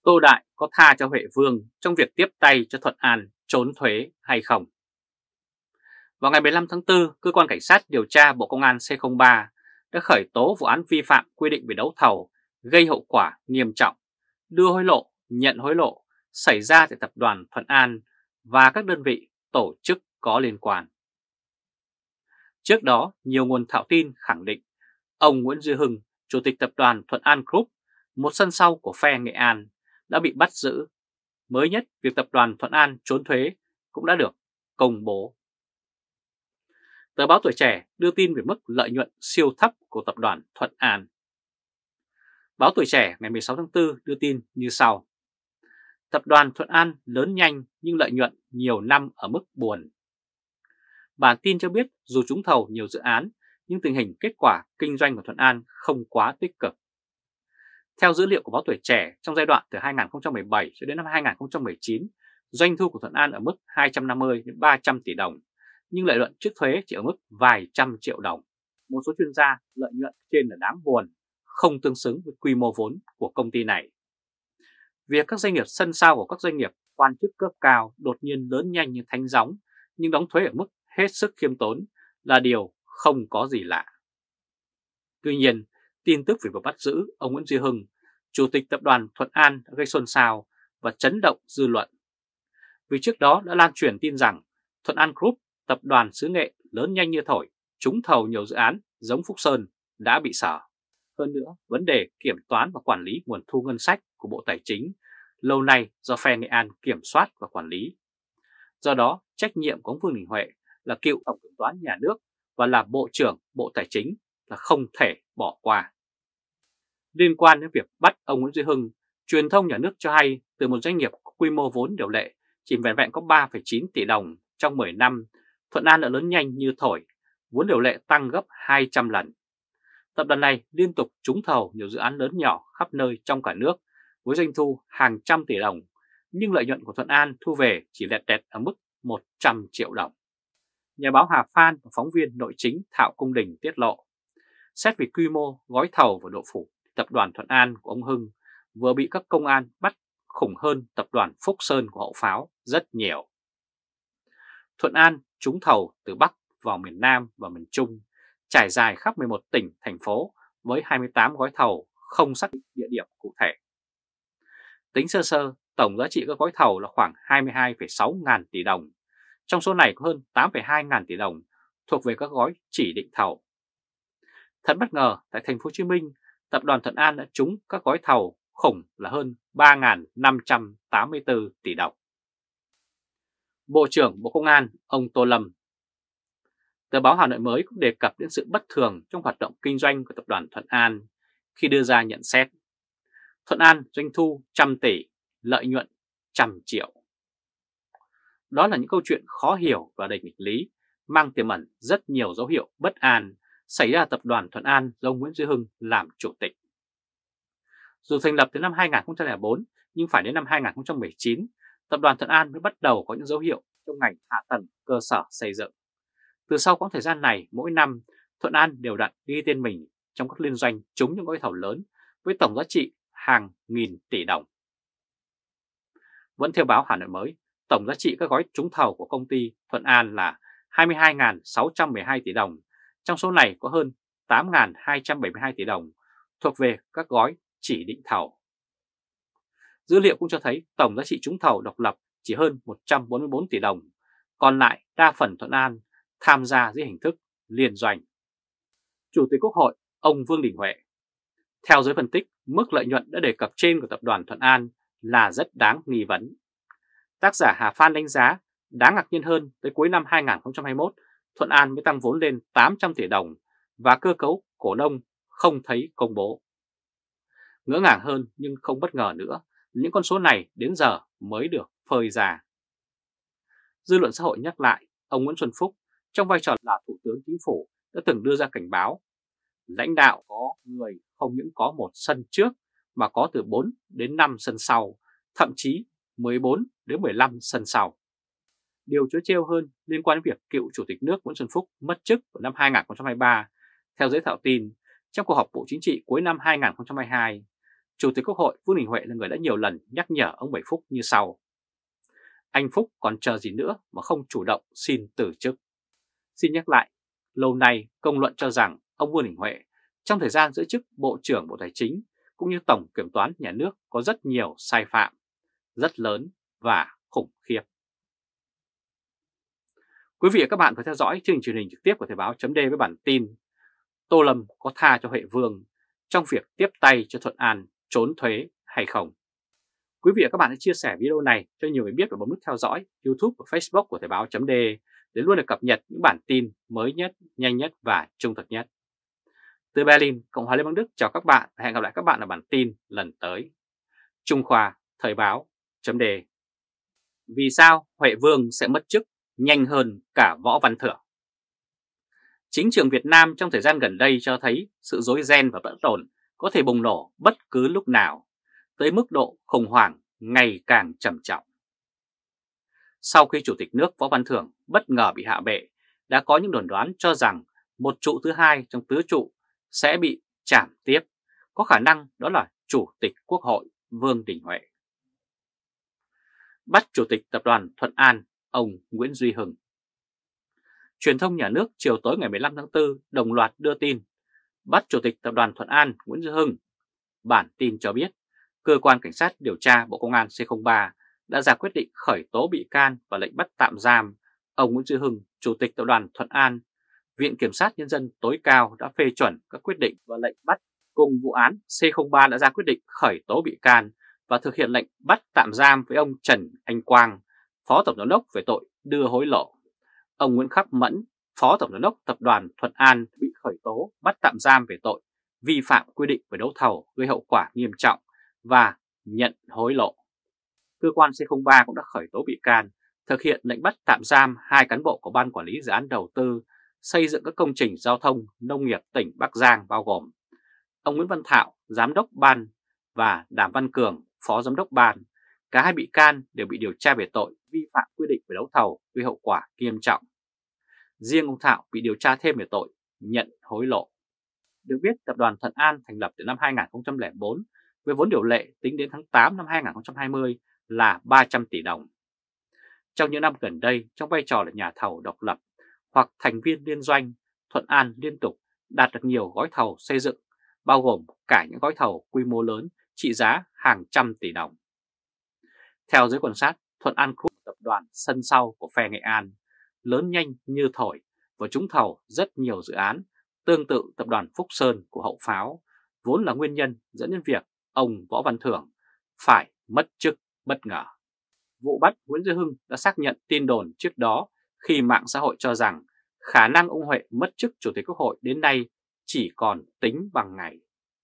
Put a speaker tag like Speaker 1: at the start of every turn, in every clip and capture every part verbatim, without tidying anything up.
Speaker 1: Tô Đại có tha cho Huệ Vương trong việc tiếp tay cho Thuận An trốn thuế hay không? Vào ngày mười lăm tháng tư, Cơ quan Cảnh sát điều tra Bộ Công an C không ba đã khởi tố vụ án vi phạm quy định về đấu thầu gây hậu quả nghiêm trọng, đưa hối lộ, nhận hối lộ xảy ra tại Tập đoàn Thuận An và các đơn vị tổ chức có liên quan. Trước đó, nhiều nguồn thạo tin khẳng định ông Nguyễn Duy Hưng, Chủ tịch Tập đoàn Thuận An Group, một sân sau của phe Nghệ An, đã bị bắt giữ. Mới nhất, việc Tập đoàn Thuận An trốn thuế cũng đã được công bố. Tờ báo Tuổi Trẻ đưa tin về mức lợi nhuận siêu thấp của Tập đoàn Thuận An. Báo Tuổi Trẻ ngày mười sáu tháng tư đưa tin như sau. Tập đoàn Thuận An lớn nhanh nhưng lợi nhuận nhiều năm ở mức buồn. Bản tin cho biết dù trúng thầu nhiều dự án nhưng tình hình kết quả kinh doanh của Thuận An không quá tích cực. Theo dữ liệu của báo Tuổi Trẻ, trong giai đoạn từ hai nghìn không trăm mười bảy cho đến năm hai nghìn không trăm mười chín, doanh thu của Thuận An ở mức hai trăm năm mươi đến ba trăm tỷ đồng, nhưng lợi nhuận trước thuế chỉ ở mức vài trăm triệu đồng. Một số chuyên gia lợi nhuận trên là đáng buồn, không tương xứng với quy mô vốn của công ty này. Việc các doanh nghiệp sân sau của các doanh nghiệp quan chức cấp cao đột nhiên lớn nhanh như thánh gióng nhưng đóng thuế ở mức hết sức khiêm tốn là điều không có gì lạ. Tuy nhiên, tin tức về việc bắt giữ ông Nguyễn Duy Hưng, Chủ tịch Tập đoàn Thuận An đã gây xôn xao và chấn động dư luận. Vì trước đó đã lan truyền tin rằng Thuận An Group, tập đoàn xứ Nghệ lớn nhanh như thổi, trúng thầu nhiều dự án giống Phúc Sơn đã bị sở. Hơn nữa, vấn đề kiểm toán và quản lý nguồn thu ngân sách của Bộ Tài chính lâu nay do phe Nghệ An kiểm soát và quản lý. Do đó, trách nhiệm của ông Vương Đình Huệ là cựu Tổng kiểm toán nhà nước và là Bộ trưởng Bộ Tài chính là không thể bỏ qua. Liên quan đến việc bắt ông Nguyễn Duy Hưng, truyền thông nhà nước cho hay từ một doanh nghiệp có quy mô vốn điều lệ chỉ vẹn vẹn có ba phẩy chín tỷ đồng trong mười năm, Thuận An đã lớn nhanh như thổi, vốn điều lệ tăng gấp hai trăm lần. Tập đoàn này liên tục trúng thầu nhiều dự án lớn nhỏ khắp nơi trong cả nước với doanh thu hàng trăm tỷ đồng, nhưng lợi nhuận của Thuận An thu về chỉ lẹt đẹt ở mức một trăm triệu đồng. Nhà báo Hà Phan và phóng viên nội chính Thạo Cung Đình tiết lộ, xét về quy mô, gói thầu và độ phủ, Tập đoàn Thuận An của ông Hưng vừa bị các công an bắt khủng hơn Tập đoàn Phúc Sơn của Hậu Pháo rất nhiều. Thuận An trúng thầu từ Bắc vào miền Nam và miền Trung, trải dài khắp mười một tỉnh, thành phố với hai mươi tám gói thầu không xác định địa điểm cụ thể. Tính sơ sơ, tổng giá trị các gói thầu là khoảng hai mươi hai phẩy sáu ngàn tỷ đồng. Trong số này có hơn tám phẩy hai ngàn tỷ đồng thuộc về các gói chỉ định thầu. Thật bất ngờ, tại thành phố Hồ Chí Minh, Tập đoàn Thuận An đã trúng các gói thầu khủng là hơn ba nghìn năm trăm tám mươi tư tỷ đồng. Bộ trưởng Bộ Công an ông Tô Lâm. Tờ báo Hà Nội Mới cũng đề cập đến sự bất thường trong hoạt động kinh doanh của Tập đoàn Thuận An khi đưa ra nhận xét. Thuận An doanh thu trăm tỷ, lợi nhuận trăm triệu. Đó là những câu chuyện khó hiểu và đầy nghịch lý, mang tiềm ẩn rất nhiều dấu hiệu bất an xảy ra Tập đoàn Thuận An do ông Nguyễn Duy Hưng làm chủ tịch. Dù thành lập từ năm hai nghìn không trăm lẻ bốn, nhưng phải đến năm hai nghìn không trăm mười chín, Tập đoàn Thuận An mới bắt đầu có những dấu hiệu trong ngành hạ tầng cơ sở xây dựng. Từ sau quãng thời gian này, mỗi năm, Thuận An đều đặn ghi tên mình trong các liên doanh trúng những gói thầu lớn với tổng giá trị hàng nghìn tỷ đồng. Vẫn theo báo Hà Nội Mới, tổng giá trị các gói trúng thầu của công ty Thuận An là hai mươi hai nghìn sáu trăm mười hai tỷ đồng, trong số này có hơn tám nghìn hai trăm bảy mươi hai tỷ đồng thuộc về các gói chỉ định thầu. Dữ liệu cũng cho thấy tổng giá trị trúng thầu độc lập chỉ hơn một trăm bốn mươi tư tỷ đồng, còn lại đa phần Thuận An tham gia dưới hình thức liên doanh. Chủ tịch Quốc hội ông Vương Đình Huệ. Theo giới phân tích, mức lợi nhuận đã đề cập trên của Tập đoàn Thuận An là rất đáng nghi vấn. Tác giả Hà Phan đánh giá đáng ngạc nhiên hơn tới cuối năm hai nghìn không trăm hai mươi mốt, Thuận An mới tăng vốn lên tám trăm tỷ đồng và cơ cấu cổ đông không thấy công bố. Ngỡ ngàng hơn nhưng không bất ngờ nữa, những con số này đến giờ mới được phơi ra. Dư luận xã hội nhắc lại, ông Nguyễn Xuân Phúc trong vai trò là Thủ tướng Chính phủ đã từng đưa ra cảnh báo lãnh đạo có người không những có một sân trước mà có từ bốn đến năm sân sau, thậm chí mười bốn đến mười lăm sân sau. Điều trớ trêu hơn liên quan đến việc cựu Chủ tịch nước Nguyễn Xuân Phúc mất chức vào năm hai nghìn không trăm hai mươi ba. Theo giới thạo tin, trong cuộc họp Bộ Chính trị cuối năm hai nghìn không trăm hai mươi hai, Chủ tịch Quốc hội Vương Đình Huệ là người đã nhiều lần nhắc nhở ông Bảy Phúc như sau. Anh Phúc còn chờ gì nữa mà không chủ động xin từ chức. Xin nhắc lại, lâu nay công luận cho rằng ông Vương Đình Huệ trong thời gian giữ chức Bộ trưởng Bộ Tài chính cũng như Tổng Kiểm toán Nhà nước có rất nhiều sai phạm, rất lớn và khủng khiếp. Quý vị và các bạn có theo dõi chương trình truyền hình trực tiếp của Thời báo chấm với bản tin Tô Lâm có tha cho Huệ Vương trong việc tiếp tay cho Thuận An trốn thuế hay không? Quý vị và các bạn hãy chia sẻ video này cho nhiều người biết và bấm nút theo dõi YouTube và Facebook của Thời báo chấm để luôn được cập nhật những bản tin mới nhất, nhanh nhất và trung thực nhất. Từ Berlin, Cộng hòa Liên bang Đức chào các bạn và hẹn gặp lại các bạn ở bản tin lần tới. Trung Khoa, Thời báo chấm đề. Vì sao Huệ Vương sẽ mất chức nhanh hơn cả Võ Văn Thưởng? Chính trường Việt Nam trong thời gian gần đây cho thấy sự rối ren và bất ổn có thể bùng nổ bất cứ lúc nào, tới mức độ khủng hoảng ngày càng trầm trọng. Sau khi Chủ tịch nước Võ Văn Thưởng bất ngờ bị hạ bệ, đã có những đồn đoán cho rằng một trụ thứ hai trong tứ trụ sẽ bị trảm tiếp, có khả năng đó là Chủ tịch Quốc hội Vương Đình Huệ. Bắt Chủ tịch Tập đoàn Thuận An, ông Nguyễn Duy Hưng. Truyền thông nhà nước chiều tối ngày mười lăm tháng tư đồng loạt đưa tin bắt Chủ tịch Tập đoàn Thuận An Nguyễn Duy Hưng. Bản tin cho biết, Cơ quan Cảnh sát điều tra Bộ Công an C không ba đã ra quyết định khởi tố bị can và lệnh bắt tạm giam ông Nguyễn Duy Hưng, Chủ tịch Tập đoàn Thuận An. Viện Kiểm sát Nhân dân tối cao đã phê chuẩn các quyết định và lệnh bắt. Cùng vụ án, C không ba đã ra quyết định khởi tố bị can và thực hiện lệnh bắt tạm giam với ông Trần Anh Quang, Phó Tổng giám đốc về tội đưa hối lộ. Ông Nguyễn Khắc Mẫn, Phó Tổng giám đốc Tập đoàn Thuận An bị khởi tố bắt tạm giam về tội vi phạm quy định về đấu thầu gây hậu quả nghiêm trọng và nhận hối lộ. Cơ quan C không ba cũng đã khởi tố bị can, thực hiện lệnh bắt tạm giam hai cán bộ của Ban Quản lý Dự án Đầu tư xây dựng các công trình giao thông nông nghiệp tỉnh Bắc Giang bao gồm ông Nguyễn Văn Thảo, Giám đốc Ban và Đàm Văn Cường, Phó Giám đốc Ban. Cả hai bị can đều bị điều tra về tội vi phạm quy định về đấu thầu gây hậu quả nghiêm trọng. Riêng ông Thảo bị điều tra thêm về tội nhận hối lộ. Được biết, Tập đoàn Thuận An thành lập từ năm hai nghìn không trăm lẻ bốn với vốn điều lệ tính đến tháng tám năm hai nghìn không trăm hai mươi là ba trăm tỷ đồng. Trong những năm gần đây, trong vai trò là nhà thầu độc lập hoặc thành viên liên doanh, Thuận An liên tục đạt được nhiều gói thầu xây dựng, bao gồm cả những gói thầu quy mô lớn trị giá hàng trăm tỷ đồng. Theo giới quan sát, Thuận An Group, tập đoàn sân sau của phe Nghệ An, lớn nhanh như thổi và trúng thầu rất nhiều dự án, tương tự tập đoàn Phúc Sơn của Hậu Pháo, vốn là nguyên nhân dẫn đến việc ông Võ Văn Thưởng phải mất chức bất ngờ. Vụ bắt Nguyễn Duy Hưng đã xác nhận tin đồn trước đó khi mạng xã hội cho rằng khả năng ông Huệ mất chức Chủ tịch Quốc hội đến nay chỉ còn tính bằng ngày.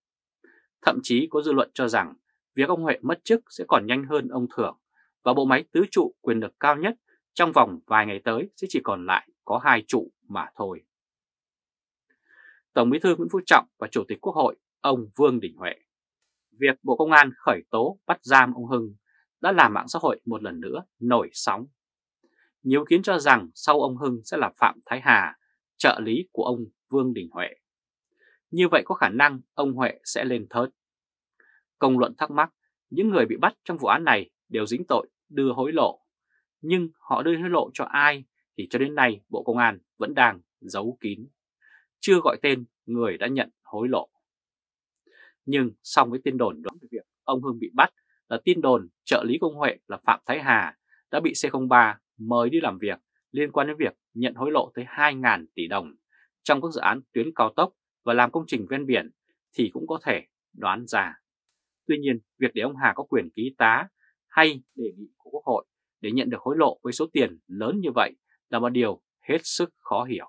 Speaker 1: Thậm chí có dư luận cho rằng việc ông Huệ mất chức sẽ còn nhanh hơn ông Thưởng và bộ máy tứ trụ quyền lực cao nhất trong vòng vài ngày tới sẽ chỉ còn lại có hai trụ mà thôi. Tổng Bí thư Nguyễn Phú Trọng và Chủ tịch Quốc hội ông Vương Đình Huệ. Việc Bộ Công an khởi tố bắt giam ông Hưng đã làm mạng xã hội một lần nữa nổi sóng. Nhiều ý kiến cho rằng sau ông Hưng sẽ là Phạm Thái Hà, trợ lý của ông Vương Đình Huệ. Như vậy có khả năng ông Huệ sẽ lên thớt. Công luận thắc mắc, những người bị bắt trong vụ án này đều dính tội đưa hối lộ. Nhưng họ đưa hối lộ cho ai thì cho đến nay Bộ Công an vẫn đang giấu kín, chưa gọi tên người đã nhận hối lộ. Nhưng song với tin đồn đoán về việc ông Hưng bị bắt là tin đồn trợ lý của ông Huệ là Phạm Thái Hà đã bị C không ba mời đi làm việc liên quan đến việc nhận hối lộ tới hai nghìn tỷ đồng trong các dự án tuyến cao tốc và làm công trình ven biển thì cũng có thể đoán ra. Tuy nhiên, việc để ông Hà có quyền ký tá hay đề nghị của Quốc hội để nhận được hối lộ với số tiền lớn như vậy là một điều hết sức khó hiểu.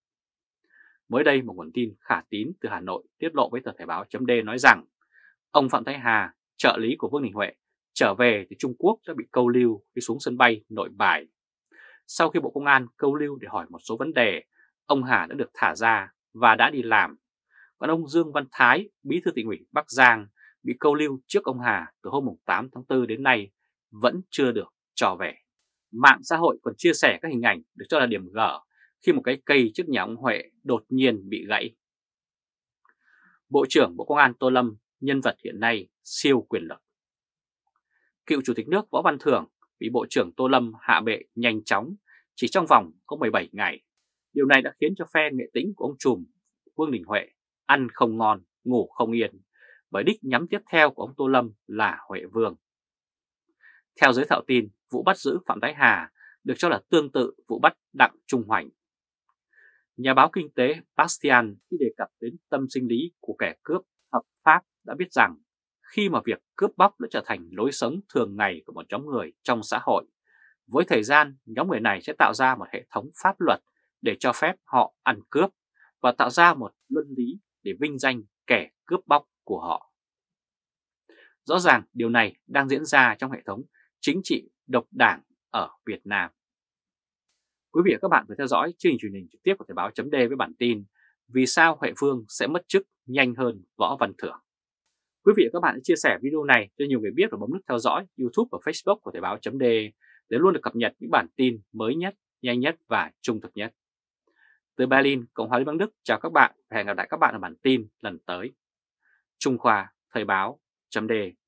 Speaker 1: Mới đây, một nguồn tin khả tín từ Hà Nội tiết lộ với tờ Thời báo chấm D nói rằng ông Phạm Thái Hà, trợ lý của Vương Đình Huệ, trở về từ Trung Quốc đã bị câu lưu khi xuống sân bay Nội Bài. Sau khi Bộ Công an câu lưu để hỏi một số vấn đề, ông Hà đã được thả ra và đã đi làm. Còn ông Dương Văn Thái, Bí thư Tỉnh ủy Bắc Giang, bị câu lưu trước ông Hà từ hôm tám tháng tư đến nay vẫn chưa được cho về. Mạng xã hội còn chia sẻ các hình ảnh được cho là điểm gở khi một cái cây trước nhà ông Huệ đột nhiên bị gãy. Bộ trưởng Bộ Công an Tô Lâm nhân vật hiện nay siêu quyền lực. Cựu Chủ tịch nước Võ Văn Thưởng bị Bộ trưởng Tô Lâm hạ bệ nhanh chóng chỉ trong vòng có mười bảy ngày. Điều này đã khiến cho phe nghệ tĩnh của ông trùm Vương Đình Huệ ăn không ngon, ngủ không yên, bởi đích nhắm tiếp theo của ông Tô Lâm là Huệ Vương. Theo giới thạo tin, vụ bắt giữ Phạm Thái Hà được cho là tương tự vụ bắt Đặng Trung Hoành. Nhà báo kinh tế Bastian khi đề cập đến tâm sinh lý của kẻ cướp hợp pháp đã biết rằng khi mà việc cướp bóc đã trở thành lối sống thường ngày của một nhóm người trong xã hội, với thời gian nhóm người này sẽ tạo ra một hệ thống pháp luật để cho phép họ ăn cướp và tạo ra một luân lý để vinh danh kẻ cướp bóc của họ. Rõ ràng điều này đang diễn ra trong hệ thống chính trị độc đảng ở Việt Nam. Quý vị và các bạn vừa theo dõi chương trình truyền hình trực tiếp của Thời báo chấm D với bản tin Vì sao Huệ Vương sẽ mất chức nhanh hơn Võ Văn Thưởng. Quý vị và các bạn hãy chia sẻ video này cho nhiều người biết và bấm nút theo dõi YouTube và Facebook của Thời báo chấm D để luôn được cập nhật những bản tin mới nhất, nhanh nhất và trung thực nhất. Từ Berlin, Cộng hòa Liên bang Đức chào các bạn và hẹn gặp lại các bạn ở bản tin lần tới. Trung Khoa, Thời báo chấm D